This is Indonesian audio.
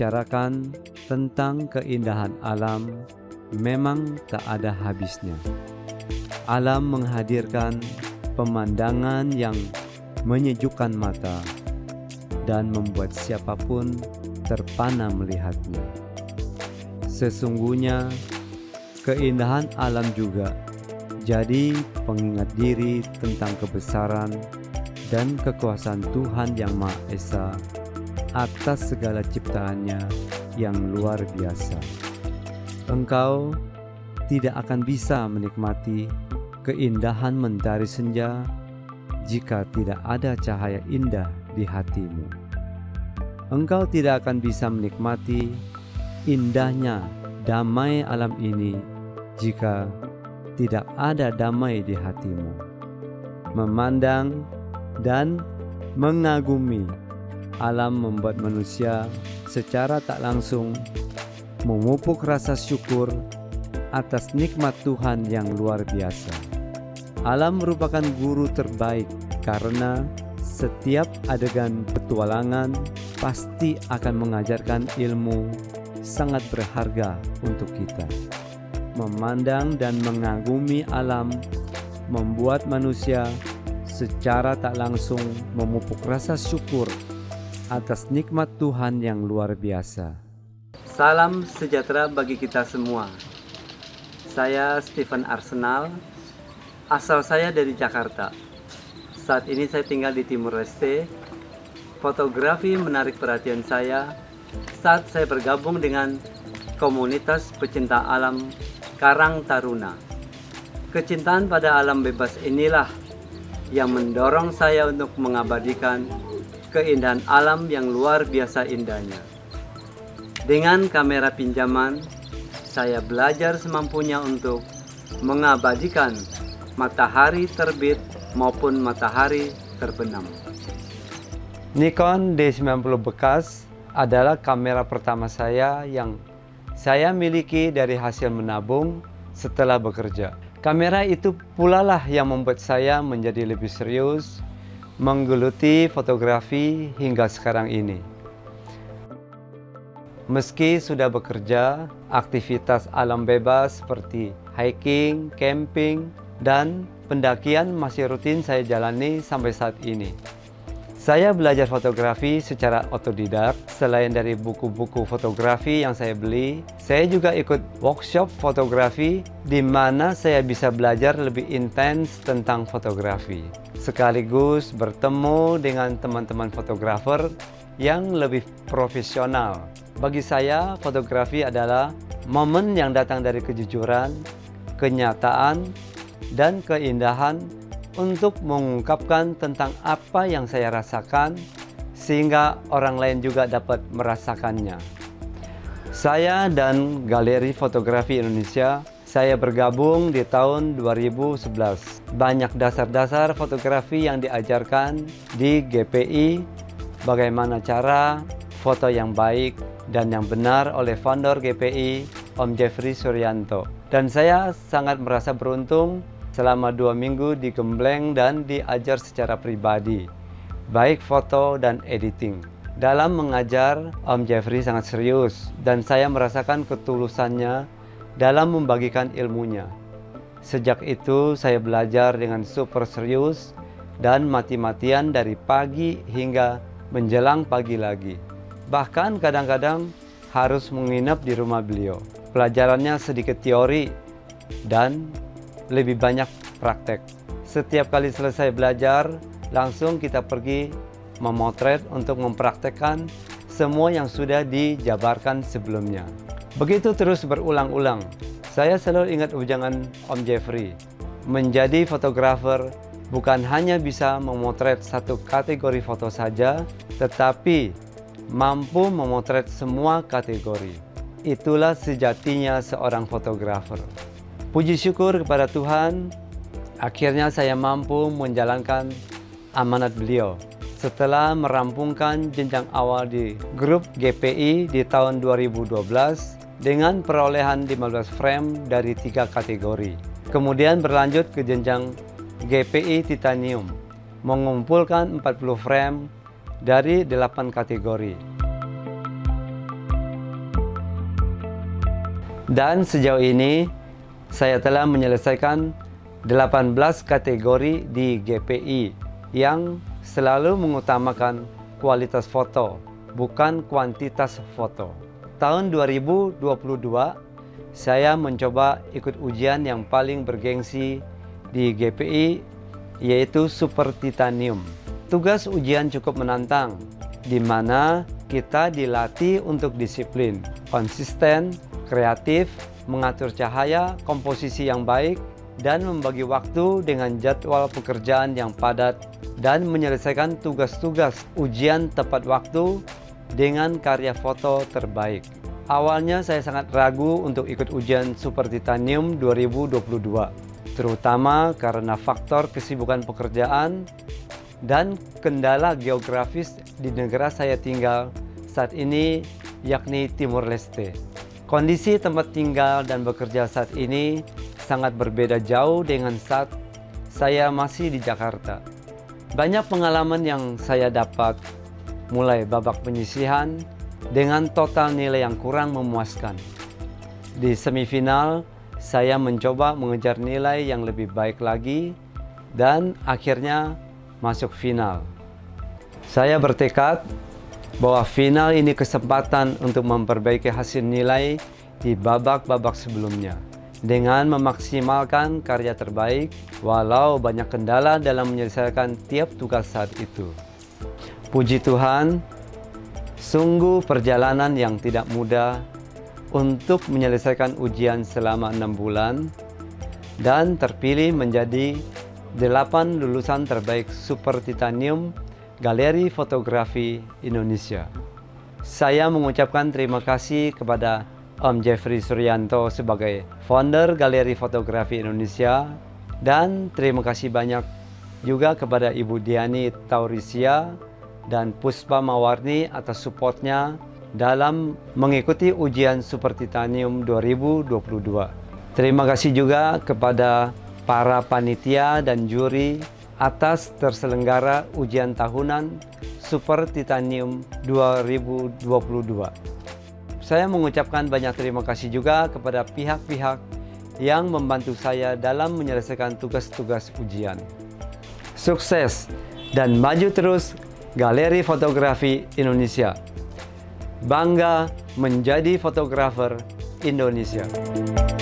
membicarakan tentang keindahan alam memang tak ada habisnya. Alam menghadirkan pemandangan yang menyejukkan mata dan membuat siapapun terpana melihatnya. Sesungguhnya, keindahan alam juga jadi pengingat diri tentang kebesaran dan kekuasaan Tuhan Yang Maha Esa atas segala ciptaannya yang luar biasa. Engkau tidak akan bisa menikmati keindahan mentari senja jika tidak ada cahaya indah di hatimu. Engkau tidak akan bisa menikmati indahnya damai alam ini jika tidak ada damai di hatimu. Memandang dan mengagumi alam membuat manusia secara tak langsung memupuk rasa syukur atas nikmat Tuhan yang luar biasa. Alam merupakan guru terbaik karena setiap adegan petualangan pasti akan mengajarkan ilmu sangat berharga untuk kita. Memandang dan mengagumi alam membuat manusia secara tak langsung memupuk rasa syukur atas nikmat Tuhan yang luar biasa. Salam sejahtera bagi kita semua. Saya Stephen Arsenal, asal saya dari Jakarta. Saat ini saya tinggal di Timur Leste. Fotografi menarik perhatian saya saat saya bergabung dengan komunitas pecinta alam Karang Taruna. Kecintaan pada alam bebas inilah yang mendorong saya untuk mengabadikan keindahan alam yang luar biasa indahnya. Dengan kamera pinjaman, saya belajar semampunya untuk mengabadikan matahari terbit maupun matahari terbenam. Nikon D90 bekas adalah kamera pertama saya yang saya miliki dari hasil menabung setelah bekerja. Kamera itu pula lah yang membuat saya menjadi lebih serius menggeluti fotografi hingga sekarang ini. Meski sudah bekerja, aktivitas alam bebas seperti hiking, camping, dan pendakian masih rutin saya jalani sampai saat ini. Saya belajar fotografi secara otodidak. Selain dari buku-buku fotografi yang saya beli, saya juga ikut workshop fotografi di mana saya bisa belajar lebih intens tentang fotografi. Sekaligus bertemu dengan teman-teman fotografer yang lebih profesional. Bagi saya, fotografi adalah momen yang datang dari kejujuran, kenyataan, dan keindahan untuk mengungkapkan tentang apa yang saya rasakan sehingga orang lain juga dapat merasakannya. Saya dan Galeri Fotografi Indonesia, saya bergabung di tahun 2011. Banyak dasar-dasar fotografi yang diajarkan di GPI, bagaimana cara foto yang baik dan yang benar oleh founder GPI, Om Jeffrey Suryanto. Dan saya sangat merasa beruntung selama 2 minggu digembleng dan diajar secara pribadi, baik foto dan editing. Dalam mengajar, Om Jeffrey sangat serius dan saya merasakan ketulusannya dalam membagikan ilmunya. Sejak itu saya belajar dengan super serius dan mati-matian dari pagi hingga menjelang pagi lagi. Bahkan kadang-kadang harus menginap di rumah beliau. Pelajarannya sedikit teori dan lebih banyak praktek. Setiap kali selesai belajar, langsung kita pergi memotret untuk mempraktekkan semua yang sudah dijabarkan sebelumnya. Begitu terus berulang-ulang. Saya selalu ingat ujangan Om Jeffrey. Menjadi fotografer bukan hanya bisa memotret satu kategori foto saja, tetapi mampu memotret semua kategori. Itulah sejatinya seorang fotografer. Puji syukur kepada Tuhan, akhirnya saya mampu menjalankan amanat beliau. Setelah merampungkan jenjang awal di grup GPI di tahun 2012 dengan perolehan 15 frame dari 3 kategori. Kemudian berlanjut ke jenjang GPI Titanium, mengumpulkan 40 frame dari 8 kategori. Dan sejauh ini saya telah menyelesaikan 18 kategori di GPI yang selalu mengutamakan kualitas foto, bukan kuantitas foto. Tahun 2022, saya mencoba ikut ujian yang paling bergengsi di GPI, yaitu Super Titanium. Tugas ujian cukup menantang, di mana kita dilatih untuk disiplin, konsisten, kreatif, mengatur cahaya, komposisi yang baik, dan membagi waktu dengan jadwal pekerjaan yang padat, dan menyelesaikan tugas-tugas ujian tepat waktu dengan karya foto terbaik. Awalnya saya sangat ragu untuk ikut ujian Super Titanium 2022, terutama karena faktor kesibukan pekerjaan dan kendala geografis di negara saya tinggal saat ini, yakni Timur Leste. Kondisi tempat tinggal dan bekerja saat ini sangat berbeda jauh dengan saat saya masih di Jakarta. Banyak pengalaman yang saya dapat, mulai babak penyisihan dengan total nilai yang kurang memuaskan. Di semifinal, saya mencoba mengejar nilai yang lebih baik lagi dan akhirnya masuk final. Saya bertekad bahwa final ini kesempatan untuk memperbaiki hasil nilai di babak-babak sebelumnya dengan memaksimalkan karya terbaik walau banyak kendala dalam menyelesaikan tiap tugas saat itu. Puji Tuhan, sungguh perjalanan yang tidak mudah untuk menyelesaikan ujian selama 6 bulan dan terpilih menjadi 8 lulusan terbaik Super Titanium Galeri Fotografi Indonesia. Saya mengucapkan terima kasih kepada Om Jeffrey Suryanto sebagai founder Galeri Fotografi Indonesia, dan terima kasih banyak juga kepada Ibu Diani Taurisia dan Puspa Mawarni atas supportnya dalam mengikuti ujian Super Titanium 2022. Terima kasih juga kepada para panitia dan juri atas terselenggara ujian tahunan Super Titanium 2022. Saya mengucapkan banyak terima kasih juga kepada pihak-pihak yang membantu saya dalam menyelesaikan tugas-tugas ujian. Sukses dan maju terus Galeri Fotografi Indonesia. Bangga menjadi fotografer Indonesia.